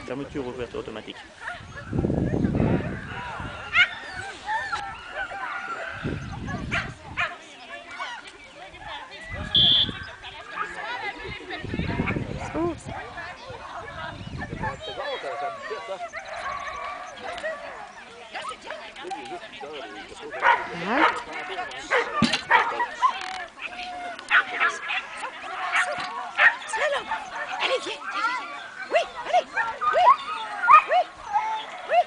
Fermeture, ouverture automatique. Oh. Slalom. Allez, viens, viens, viens. Oui, allez. Oui, oui, oui.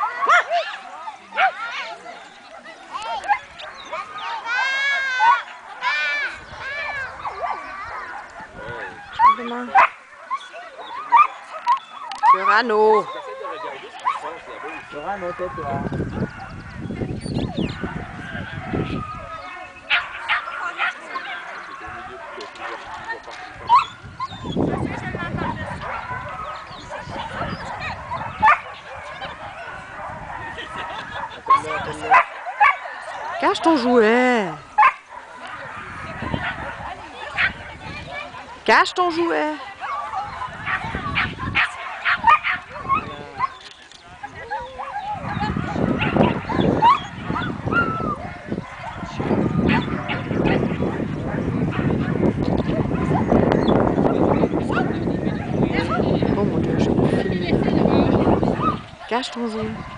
Demain. Cyrano. Cyrano, tais-toi. Cache ton jouet. Cache ton jouet. Oh mon Dieu, je vais filmer. Cache ton jouet.